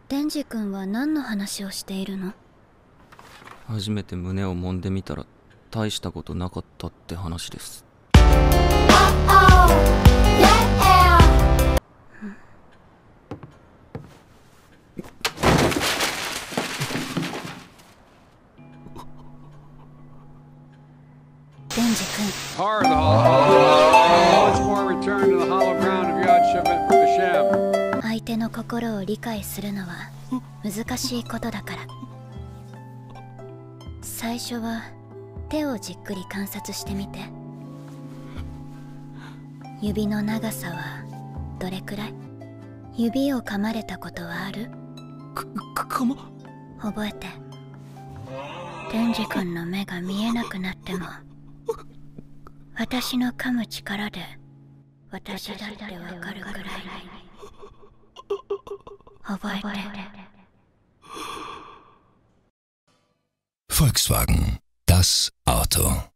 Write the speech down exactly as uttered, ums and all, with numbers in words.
デンジ君は何の話をしているの？ 初めて胸を揉んでみたら大したことなかったって話です。 デンジ君。相手の心を理解するのは難しいことだから。最初は手をじっくり観察してみて。指の長さはどれくらい？指を噛まれたことはある？ か、かま… 覚えて。デンジ君の目が見えなくなっても私の噛む力で私だってわかるくらい覚えて。 Volkswagen, das Auto.